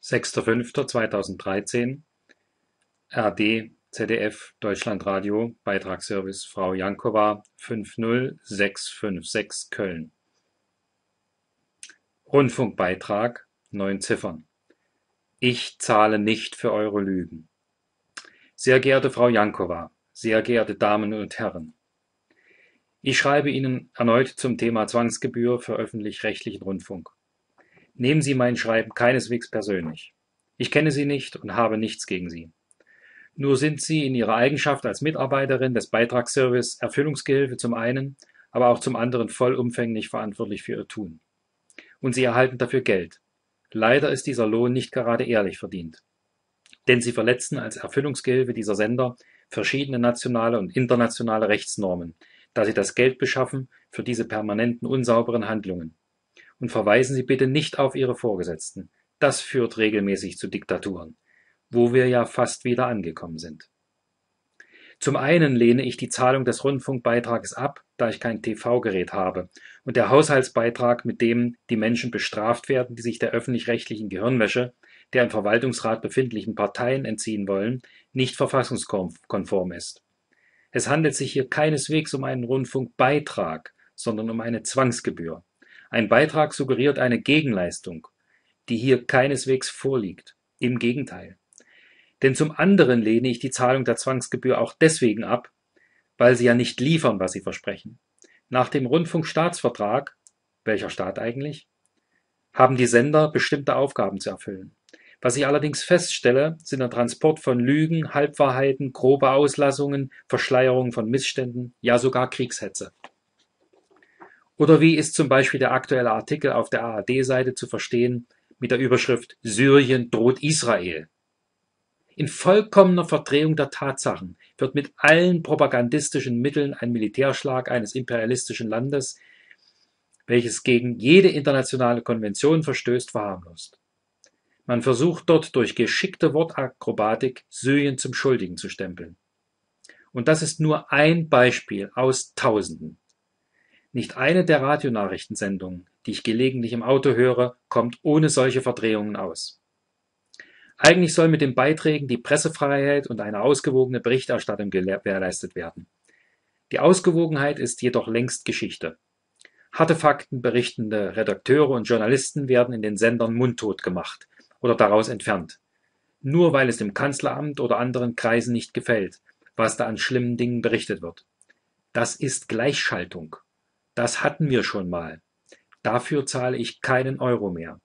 6.5.2013 ARD, ZDF, Deutschlandradio, Beitragsservice Frau Jankowa 50656 Köln. Rundfunkbeitrag 9 Ziffern. Ich zahle nicht für eure Lügen. Sehr geehrte Frau Jankowa, sehr geehrte Damen und Herren, ich schreibe Ihnen erneut zum Thema Zwangsgebühr für öffentlich-rechtlichen Rundfunk. Nehmen Sie mein Schreiben keineswegs persönlich. Ich kenne Sie nicht und habe nichts gegen Sie. Nur sind Sie in Ihrer Eigenschaft als Mitarbeiterin des Beitragsservice Erfüllungsgehilfe zum einen, aber auch zum anderen vollumfänglich verantwortlich für Ihr Tun. Und Sie erhalten dafür Geld. Leider ist dieser Lohn nicht gerade ehrlich verdient. Denn Sie verletzen als Erfüllungsgehilfe dieser Sender verschiedene nationale und internationale Rechtsnormen, da Sie das Geld beschaffen für diese permanenten unsauberen Handlungen. Und verweisen Sie bitte nicht auf Ihre Vorgesetzten. Das führt regelmäßig zu Diktaturen, wo wir ja fast wieder angekommen sind. Zum einen lehne ich die Zahlung des Rundfunkbeitrages ab, da ich kein TV-Gerät habe und der Haushaltsbeitrag, mit dem die Menschen bestraft werden, die sich der öffentlich-rechtlichen Gehirnwäsche der im Verwaltungsrat befindlichen Parteien entziehen wollen, nicht verfassungskonform ist. Es handelt sich hier keineswegs um einen Rundfunkbeitrag, sondern um eine Zwangsgebühr. Ein Beitrag suggeriert eine Gegenleistung, die hier keineswegs vorliegt. Im Gegenteil. Denn zum anderen lehne ich die Zahlung der Zwangsgebühr auch deswegen ab, weil sie ja nicht liefern, was sie versprechen. Nach dem Rundfunkstaatsvertrag, welcher Staat eigentlich, haben die Sender bestimmte Aufgaben zu erfüllen. Was ich allerdings feststelle, sind der Transport von Lügen, Halbwahrheiten, grobe Auslassungen, Verschleierungen von Missständen, ja sogar Kriegshetze. Oder wie ist zum Beispiel der aktuelle Artikel auf der ARD-Seite zu verstehen mit der Überschrift Syrien droht Israel? In vollkommener Verdrehung der Tatsachen wird mit allen propagandistischen Mitteln ein Militärschlag eines imperialistischen Landes, welches gegen jede internationale Konvention verstößt, verharmlost. Man versucht dort durch geschickte Wortakrobatik Syrien zum Schuldigen zu stempeln. Und das ist nur ein Beispiel aus Tausenden. Nicht eine der Radionachrichtensendungen, die ich gelegentlich im Auto höre, kommt ohne solche Verdrehungen aus. Eigentlich soll mit den Beiträgen die Pressefreiheit und eine ausgewogene Berichterstattung gewährleistet werden. Die Ausgewogenheit ist jedoch längst Geschichte. Harte Fakten berichtende Redakteure und Journalisten werden in den Sendern mundtot gemacht oder daraus entfernt. Nur weil es dem Kanzleramt oder anderen Kreisen nicht gefällt, was da an schlimmen Dingen berichtet wird. Das ist Gleichschaltung. Das hatten wir schon mal. Dafür zahle ich keinen Euro mehr.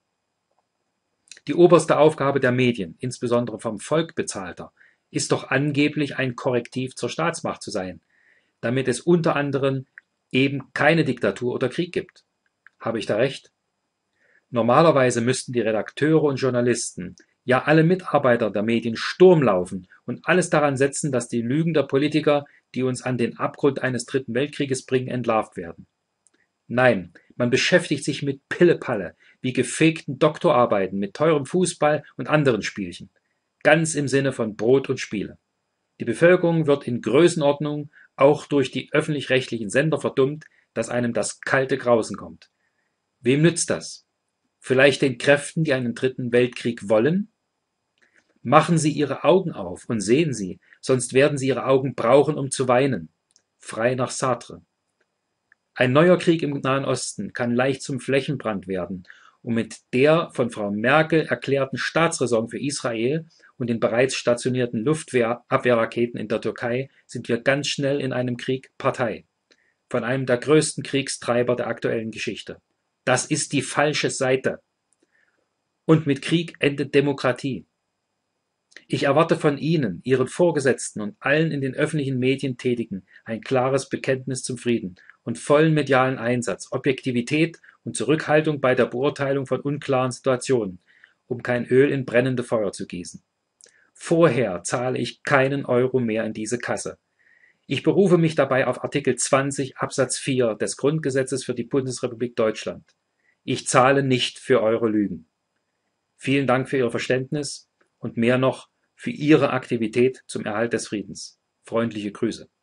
Die oberste Aufgabe der Medien, insbesondere vom Volk bezahlter, ist doch angeblich ein Korrektiv zur Staatsmacht zu sein, damit es unter anderem eben keine Diktatur oder Krieg gibt. Habe ich da recht? Normalerweise müssten die Redakteure und Journalisten, ja alle Mitarbeiter der Medien Sturm laufen und alles daran setzen, dass die Lügen der Politiker, die uns an den Abgrund eines dritten Weltkrieges bringen, entlarvt werden. Nein, man beschäftigt sich mit Pillepalle, wie gefegten Doktorarbeiten, mit teurem Fußball und anderen Spielchen. Ganz im Sinne von Brot und Spiele. Die Bevölkerung wird in Größenordnung auch durch die öffentlich-rechtlichen Sender verdummt, dass einem das kalte Grausen kommt. Wem nützt das? Vielleicht den Kräften, die einen dritten Weltkrieg wollen? Machen Sie Ihre Augen auf und sehen Sie, sonst werden Sie Ihre Augen brauchen, um zu weinen. Frei nach Sartre. Ein neuer Krieg im Nahen Osten kann leicht zum Flächenbrand werden, und mit der von Frau Merkel erklärten Staatsräson für Israel und den bereits stationierten Luftabwehrraketen in der Türkei sind wir ganz schnell in einem Krieg Partei. Von einem der größten Kriegstreiber der aktuellen Geschichte. Das ist die falsche Seite. Und mit Krieg endet Demokratie. Ich erwarte von Ihnen, Ihren Vorgesetzten und allen in den öffentlichen Medien Tätigen ein klares Bekenntnis zum Frieden und vollen medialen Einsatz, Objektivität und Zurückhaltung bei der Beurteilung von unklaren Situationen, um kein Öl in brennende Feuer zu gießen. Vorher zahle ich keinen Euro mehr in diese Kasse. Ich berufe mich dabei auf Artikel 20 Absatz 4 des Grundgesetzes für die Bundesrepublik Deutschland. Ich zahle nicht für eure Lügen. Vielen Dank für Ihr Verständnis und mehr noch für Ihre Aktivität zum Erhalt des Friedens. Freundliche Grüße.